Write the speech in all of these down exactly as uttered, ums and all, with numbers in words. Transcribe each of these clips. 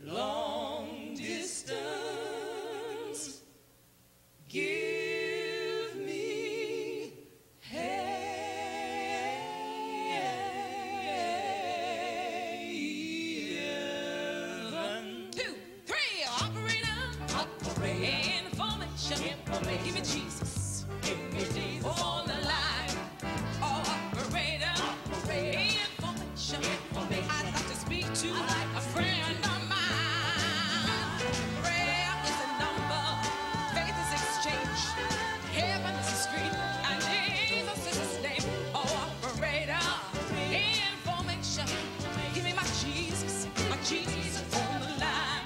long distance. Give me heaven. Two, three, operator. Operator. Information. Information. Give me Jesus. Give me Jesus. On the line. Operator. Operator. Information. Information. I'd like to speak to I'd like a to friend of mine. Prayer is a number. Faith is exchange. Heaven is a screen. And Jesus is his name. Operator. Information. Give me my Jesus. My Jesus on the line.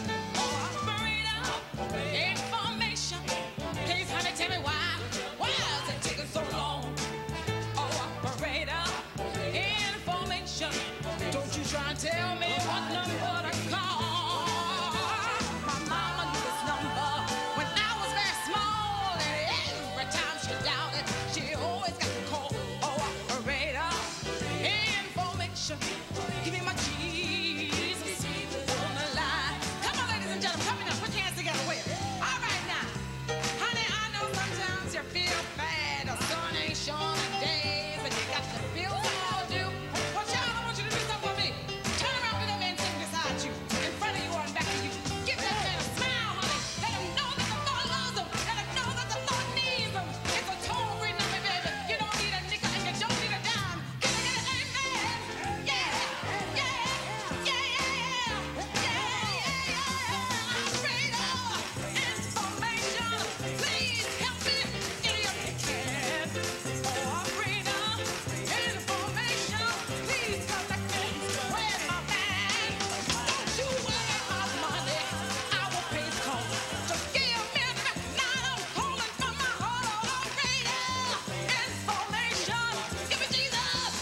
Operator. Information. Please honey, tell me why. Why is it taking so long? Operator. Information. Don't you try and tell me what number to call. My mama knew this number when I was very small, and every time she doubted, she always got to call. Operator. Information. Give me my Jesus on the line. Come on, ladies and gentlemen, come on now, put your hands together with me. All right now, honey, I know sometimes you feel bad, the sun ain't shining days, but you got the bills all due. Well, child, I want you to do something for me. Turn around to that man sitting beside you, in front of you or in back of you. Give that man a smile, honey. Let him know that the Lord loves him. Let him know that the Lord needs him. It's a toll-free number, baby. You don't need a nickel and you don't need a dime. Can I get an amen? Yeah, yeah, yeah, yeah, yeah, yeah, yeah. Operator, information. Please help me. Idiot, you can. Operator, information. Please collect me. Where's my bag? Don't you worry about money. I will pay the cost. Just give me a minute. Now I'm calling for my operator. Information. Give me Jesus.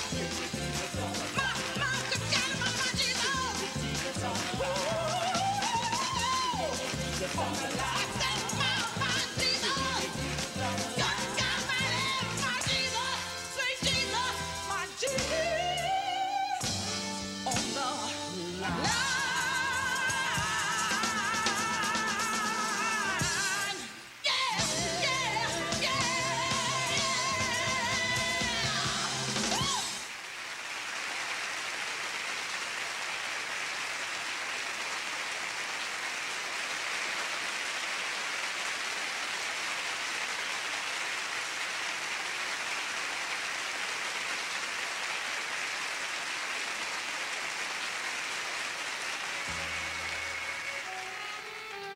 My, my, good God, my, my Jesus. Woo! On the line.